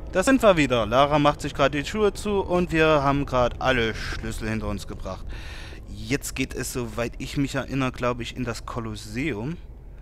Da sind wir wieder. Lara macht sich gerade die Schuhe zu und wir haben gerade alle Schlüssel hinter uns gebracht. Jetzt geht es, soweit ich mich erinnere, glaube ich, in das Kolosseum.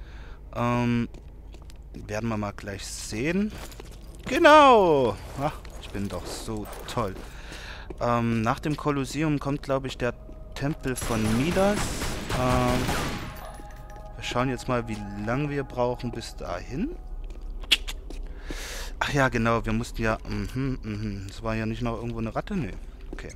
Werden wir mal gleich sehen. Genau! Ach, ich bin doch so toll. Nach dem Kolosseum kommt, glaube ich, der Tempel von Midas. Wir schauen jetzt mal, wie lange wir brauchen bis dahin. Ach ja, genau, wir mussten ja... Es war ja nicht noch irgendwo eine Ratte? Nee. Okay.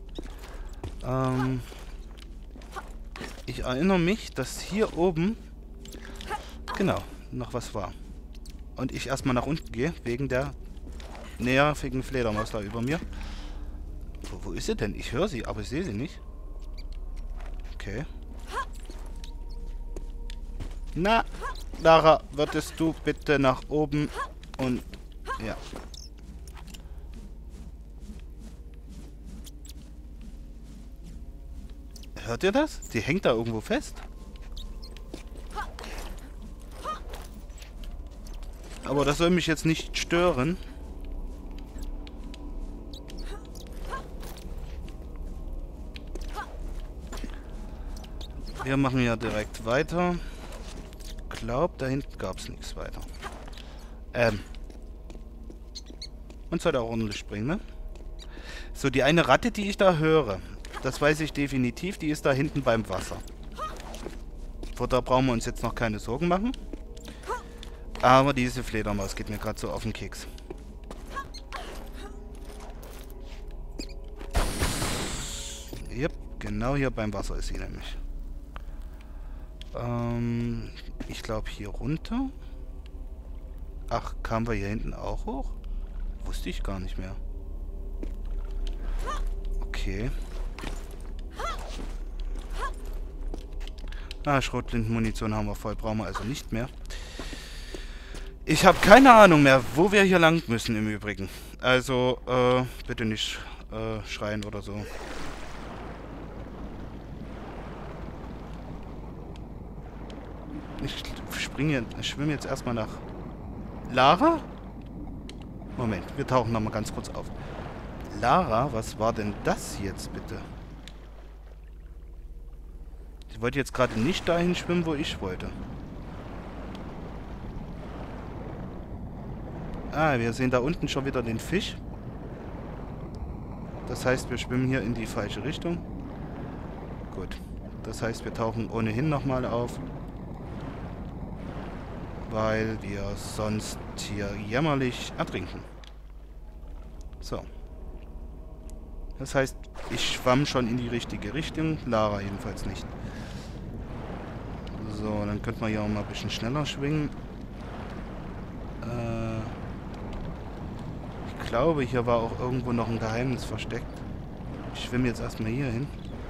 Ich erinnere mich, dass hier oben... Genau, noch was war. Und ich erstmal nach unten gehe, wegen der nervigen Fledermaus da über mir. Wo ist sie denn? Ich höre sie, aber ich sehe sie nicht. Okay. Na, Lara, würdest du bitte nach oben und... Ja. Hört ihr das? Die hängt da irgendwo fest. Aber das soll mich jetzt nicht stören. Wir machen ja direkt weiter. Ich glaube, da hinten gab es nichts weiter. Und sollte auch ordentlich springen, ne? So, die eine Ratte, die ich da höre, das weiß ich definitiv, die ist da hinten beim Wasser. Vor da brauchen wir uns jetzt noch keine Sorgen machen. Aber diese Fledermaus geht mir gerade so auf den Keks. Yep, genau hier beim Wasser ist sie nämlich. Ich glaube hier runter. Ach, kamen wir hier hinten auch hoch? Wusste ich gar nicht mehr. Okay. Ah, Schrotflintenmunition haben wir voll. Brauchen wir also nicht mehr. Ich habe keine Ahnung mehr, wo wir hier lang müssen im Übrigen. Also, bitte nicht schreien oder so. Ich schwimme jetzt erstmal nach Lara? Moment, wir tauchen nochmal ganz kurz auf. Lara, was war denn das jetzt bitte? Ich wollte jetzt gerade nicht dahin schwimmen, wo ich wollte. Ah, wir sehen da unten schon wieder den Fisch. Das heißt, wir schwimmen hier in die falsche Richtung. Gut. Das heißt, wir tauchen ohnehin nochmal auf. Weil wir sonst hier jämmerlich ertrinken. So. Das heißt, ich schwamm schon in die richtige Richtung. Lara jedenfalls nicht. So, dann könnte man hier auch mal ein bisschen schneller schwingen. Ich glaube, hier war auch irgendwo noch ein Geheimnis versteckt. Ich schwimme jetzt erstmal hier hin.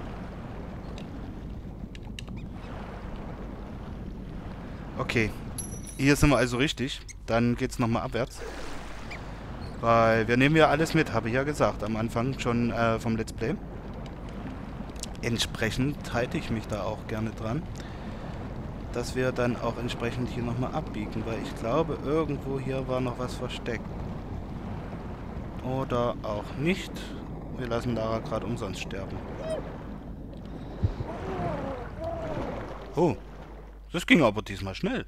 Okay. Hier sind wir also richtig. Dann geht's nochmal abwärts. Weil wir nehmen ja alles mit, habe ich ja gesagt, am Anfang schon vom Let's Play. Entsprechend halte ich mich da auch gerne dran, dass wir dann auch entsprechend hier nochmal abbiegen, weil ich glaube, irgendwo hier war noch was versteckt. Oder auch nicht. Wir lassen Lara gerade umsonst sterben. Oh, das ging aber diesmal schnell.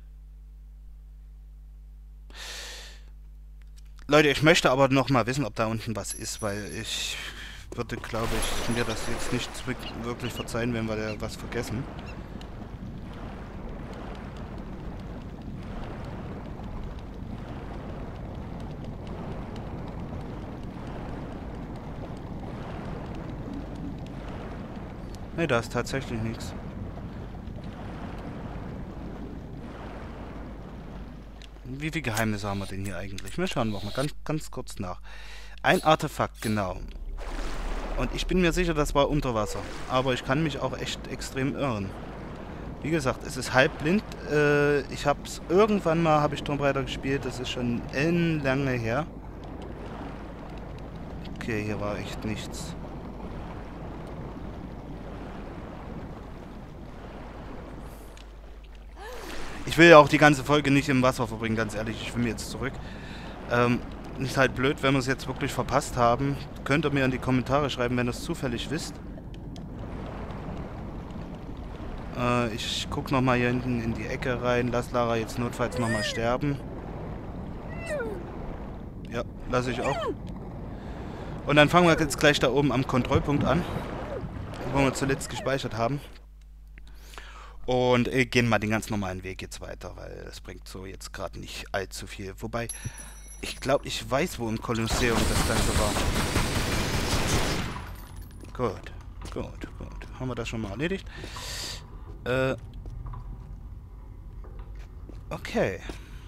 Leute, ich möchte aber noch mal wissen, ob da unten was ist, weil ich würde, glaube ich, mir das jetzt nicht wirklich verzeihen, wenn wir da was vergessen. Ne, da ist tatsächlich nichts. Wie viele Geheimnisse haben wir denn hier eigentlich? Wir schauen noch mal ganz kurz nach. Ein Artefakt, genau. Und ich bin mir sicher, das war unter Wasser. Aber ich kann mich auch echt extrem irren. Wie gesagt, es ist halbblind. Ich habe es irgendwann mal, habe ich Tomb Raider gespielt. Das ist schon lange her. Okay, hier war echt nichts. Ich will ja auch die ganze Folge nicht im Wasser verbringen, ganz ehrlich. Ich schwimme jetzt zurück. Ist halt blöd, wenn wir es jetzt wirklich verpasst haben. Könnt ihr mir in die Kommentare schreiben, wenn ihr es zufällig wisst. Ich gucke nochmal hier hinten in die Ecke rein. Lass Lara jetzt notfalls nochmal sterben. Ja, lasse ich auch. Und dann fangen wir jetzt gleich da oben am Kontrollpunkt an, wo wir zuletzt gespeichert haben. Und gehen mal den ganz normalen Weg jetzt weiter, weil das bringt so jetzt gerade nicht allzu viel. Wobei, ich glaube, ich weiß, wo im Kolosseum das Ganze war. Gut, gut, gut. Haben wir das schon mal erledigt? Okay.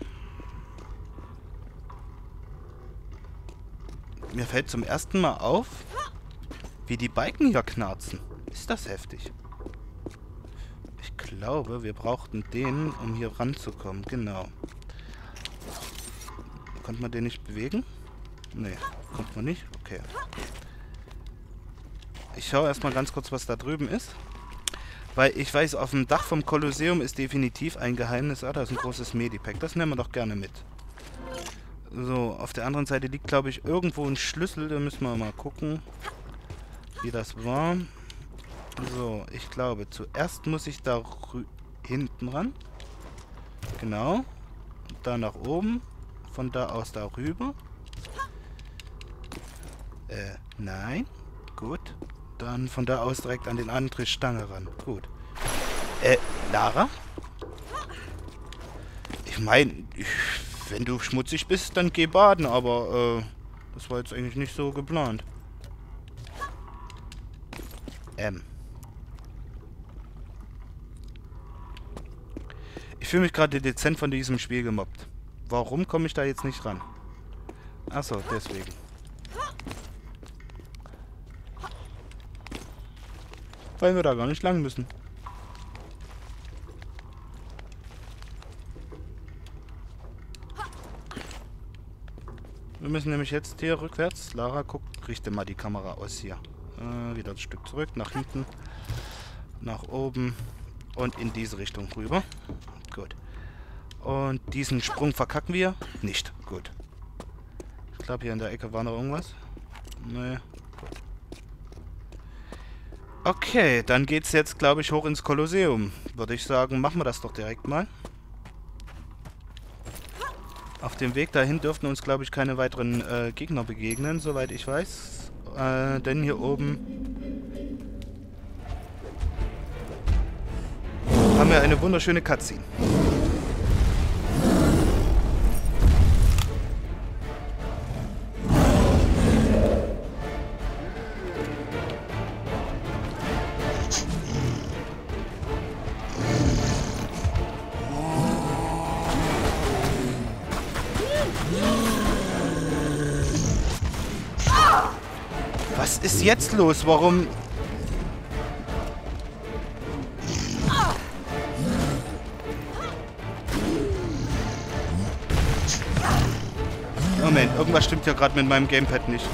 Mir fällt zum ersten Mal auf, wie die Balken hier knarzen. Ist das heftig? Ich glaube, wir brauchten den, um hier ranzukommen. Genau. Konnte man den nicht bewegen? Nee, kommt man nicht? Okay. Ich schaue erstmal ganz kurz, was da drüben ist. Weil ich weiß, auf dem Dach vom Kolosseum ist definitiv ein Geheimnis. Ah, da ist ein großes Medipack. Das nehmen wir doch gerne mit. So, auf der anderen Seite liegt, glaube ich, irgendwo ein Schlüssel. Da müssen wir mal gucken, wie das war. So, ich glaube, zuerst muss ich da hinten ran. Genau. Da nach oben. Von da aus da rüber. Nein. Gut. Dann von da aus direkt an den andere Stange ran. Gut. Lara? Ich meine, wenn du schmutzig bist, dann geh baden, aber, das war jetzt eigentlich nicht so geplant. Ich fühle mich gerade dezent von diesem Spiel gemobbt. Warum komme ich da jetzt nicht ran? Achso, deswegen. Weil wir da gar nicht lang müssen. Wir müssen nämlich jetzt hier rückwärts. Lara, guck, richte mal die Kamera aus hier. Wieder ein Stück zurück, nach hinten, nach oben und in diese Richtung rüber. Gut. Und diesen Sprung verkacken wir nicht. Gut. Ich glaube, hier in der Ecke war noch irgendwas. Nee. Gut. Okay, dann geht's jetzt, glaube ich, hoch ins Kolosseum. Würde ich sagen, machen wir das doch direkt mal. Auf dem Weg dahin dürften uns, glaube ich, keine weiteren Gegner begegnen, soweit ich weiß. Denn hier oben haben wir eine wunderschöne Cutscene. Was ist jetzt los? Warum? Moment, irgendwas stimmt ja gerade mit meinem Gamepad nicht.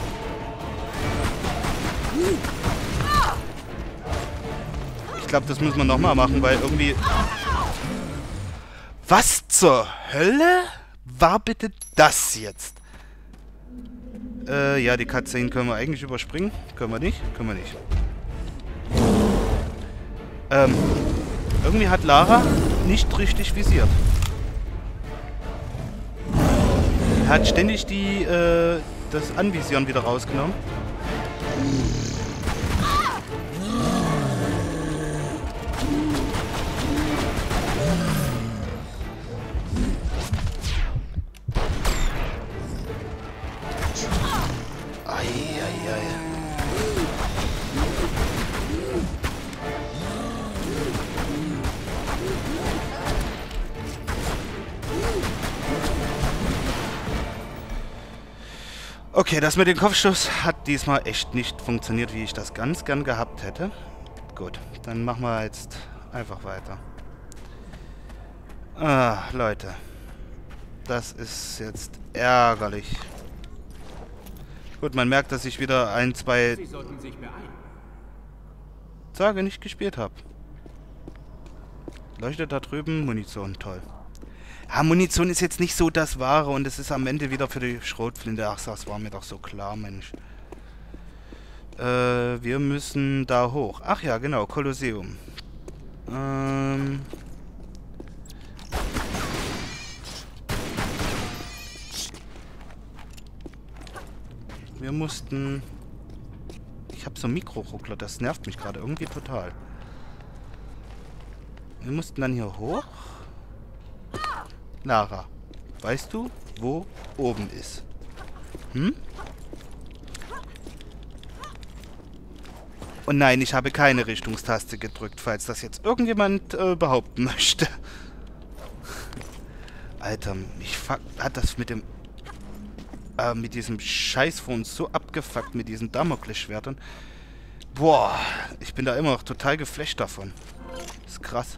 Ich glaube, das müssen wir nochmal machen, weil irgendwie... Was zur Hölle war bitte das jetzt? Ja, die Cutscene können wir eigentlich überspringen. Können wir nicht? Können wir nicht. Irgendwie hat Lara nicht richtig visiert. Er hat ständig das Anvisieren wieder rausgenommen. Okay, das mit dem Kopfstoß hat diesmal echt nicht funktioniert, wie ich das ganz gern gehabt hätte. Gut, dann machen wir jetzt einfach weiter. Ah, Leute. Das ist jetzt ärgerlich. Gut, man merkt, dass ich wieder ein, zwei Tage nicht gespielt habe. Leuchtet da drüben Munition, toll. Ja, Munition ist jetzt nicht so das Wahre und es ist am Ende wieder für die Schrotflinte. Ach, das war mir doch so klar, Mensch. Wir müssen da hoch. Ach ja, genau, Kolosseum. Wir mussten... Ich habe so einen Mikroruckler, das nervt mich gerade irgendwie total. Wir mussten dann hier hoch. Lara, weißt du, wo oben ist? Hm? Und nein, ich habe keine Richtungstaste gedrückt, falls das jetzt irgendjemand behaupten möchte. Alter, hat das mit diesem Scheiß von uns so abgefuckt, mit diesen Damoklesschwertern. Boah, ich bin da immer noch total geflasht davon. Das ist krass.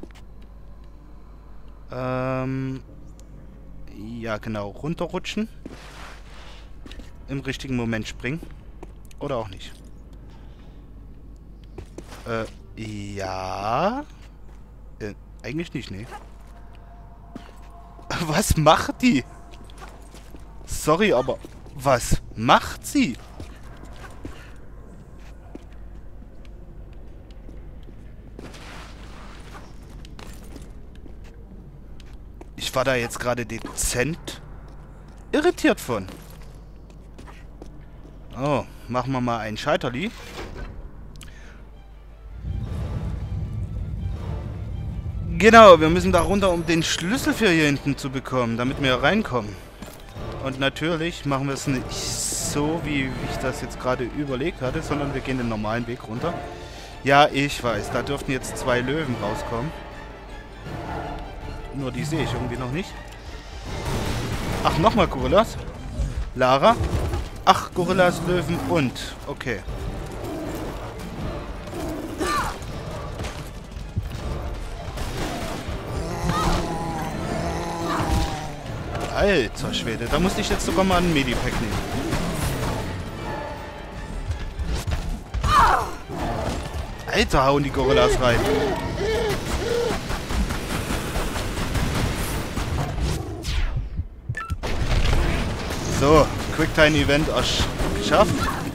Ja, genau. Runterrutschen. Im richtigen Moment springen. Oder auch nicht. Ja. Eigentlich nicht, nee. Was macht die? Sorry, aber was macht sie? Ich war da jetzt gerade dezent irritiert von. Oh, machen wir mal ein Scheiterli. Genau, wir müssen da runter, um den Schlüssel für hier hinten zu bekommen, damit wir reinkommen. Und natürlich machen wir es nicht so, wie ich das jetzt gerade überlegt hatte, sondern wir gehen den normalen Weg runter. Ja, ich weiß, da dürften jetzt 2 Löwen rauskommen. Nur die sehe ich irgendwie noch nicht. Ach, nochmal Gorillas? Lara? Ach, Gorillas, Löwen und... Okay. Alter Schwede, da musste ich jetzt sogar mal einen Medipack nehmen. Alter, hauen die Gorillas rein. So, Quicktime-Event geschafft.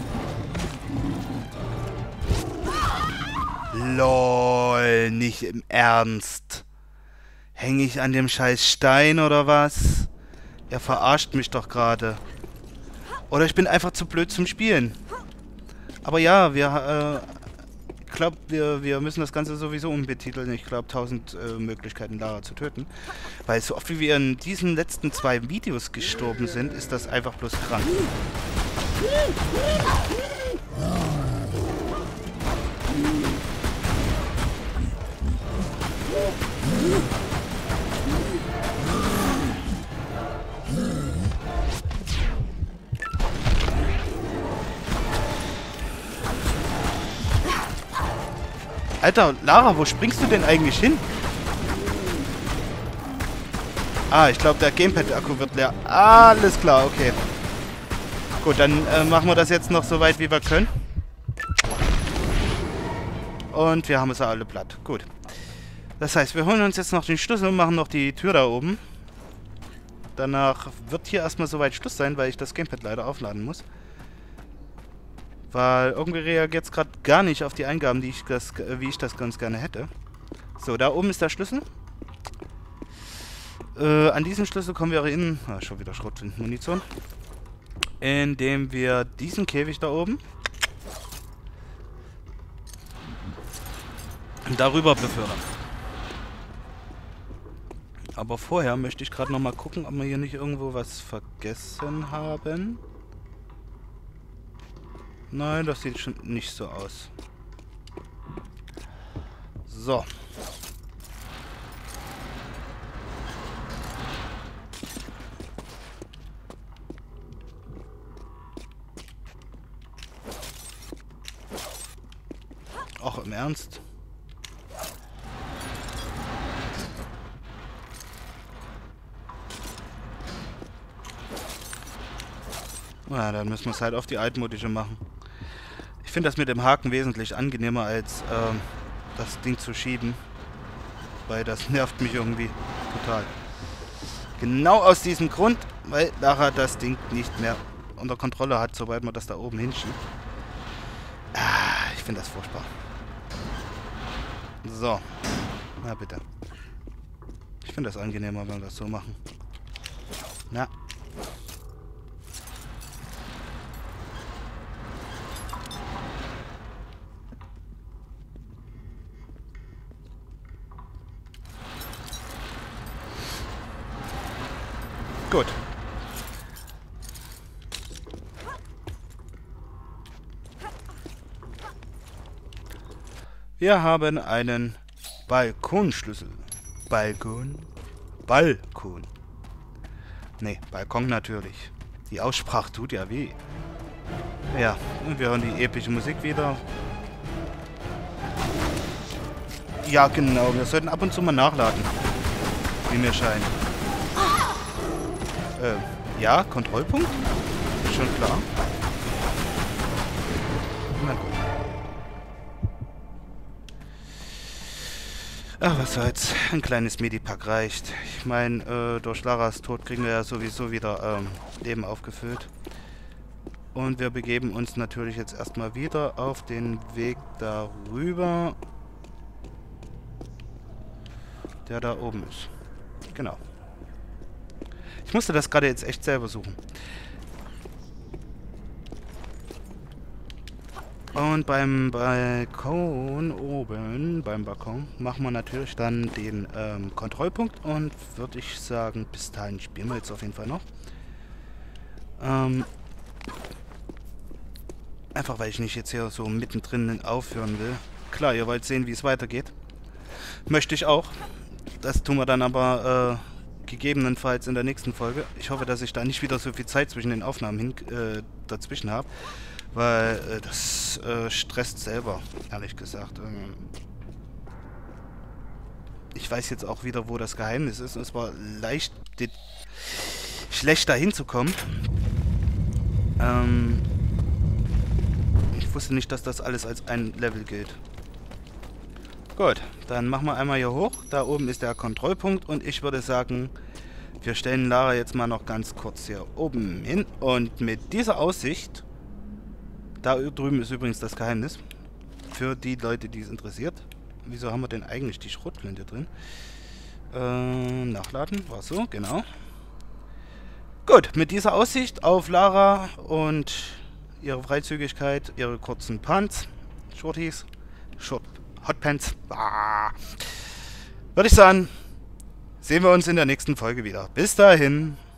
LOL, nicht im Ernst. Hänge ich an dem scheiß Stein oder was? Er verarscht mich doch gerade. Oder ich bin einfach zu blöd zum Spielen. Aber ja, ich glaube, wir müssen das Ganze sowieso umbetiteln. Ich glaube, 1000 Möglichkeiten, Lara zu töten. Weil so oft wie wir in diesen letzten 2 Videos gestorben sind, ist das einfach bloß krank. Alter, Lara, wo springst du denn eigentlich hin? Ah, ich glaube, der Gamepad-Akku wird leer. Alles klar, okay. Gut, dann machen wir das jetzt noch so weit, wie wir können. Und wir haben es ja alle platt. Gut. Das heißt, wir holen uns jetzt noch den Schlüssel und machen noch die Tür da oben. Danach wird hier erstmal soweit Schluss sein, weil ich das Gamepad leider aufladen muss. Weil irgendwie reagiert es gerade gar nicht auf die Eingaben, wie ich das ganz gerne hätte. So, da oben ist der Schlüssel. An diesen Schlüssel kommen wir in... Ah, schon wieder Schrotflintenmunition. Indem wir diesen Käfig da oben darüber befördern. Aber vorher möchte ich gerade noch mal gucken, ob wir hier nicht irgendwo was vergessen haben. Nein, das sieht schon nicht so aus. So. Ach, im Ernst? Na, dann müssen wir es halt auf die altmodische machen. Ich finde das mit dem Haken wesentlich angenehmer, als das Ding zu schieben. Weil das nervt mich irgendwie total. Genau aus diesem Grund, weil Lara das Ding nicht mehr unter Kontrolle hat, sobald man das da oben hinschiebt. Ah, ich finde das furchtbar. So. Na bitte. Ich finde das angenehmer, wenn wir das so machen. Na. Gut. Wir haben einen Balkonschlüssel. Balkon? Balkon. Nee, Balkon natürlich. Die Aussprache tut ja weh. Ja, und wir hören die epische Musik wieder. Ja, genau. Wir sollten ab und zu mal nachladen. Wie mir scheint. Ja, Kontrollpunkt? Ist schon klar. Na gut. Ach, was soll's. Ein kleines Medipack reicht. Ich meine, durch Laras Tod kriegen wir ja sowieso wieder Leben aufgefüllt. Und wir begeben uns natürlich jetzt erstmal wieder auf den Weg darüber, der da oben ist. Genau. Ich musste das gerade jetzt echt selber suchen. Und beim Balkon oben, beim Balkon, machen wir natürlich dann den Kontrollpunkt und würde ich sagen, bis dahin spielen wir jetzt auf jeden Fall noch. Einfach weil ich nicht jetzt hier so mittendrin aufhören will. Klar, ihr wollt sehen, wie es weitergeht. Möchte ich auch. Das tun wir dann aber gegebenenfalls in der nächsten Folge. Ich hoffe, dass ich da nicht wieder so viel Zeit zwischen den Aufnahmen dazwischen habe. Weil das stresst selber, ehrlich gesagt. Ich weiß jetzt auch wieder, wo das Geheimnis ist. Es war leicht schlecht dahin zu kommen. Ich wusste nicht, dass das alles als ein Level gilt. Gut, dann machen wir einmal hier hoch. Da oben ist der Kontrollpunkt und ich würde sagen, wir stellen Lara jetzt mal noch ganz kurz hier oben hin. Und mit dieser Aussicht, da drüben ist übrigens das Geheimnis, für die Leute, die es interessiert. Wieso haben wir denn eigentlich die Schrotflinte drin? Nachladen, war so, genau. Gut, mit dieser Aussicht auf Lara und ihre Freizügigkeit, ihre kurzen Pants, Shorties, Hotpants, würde ich sagen, sehen wir uns in der nächsten Folge wieder. Bis dahin.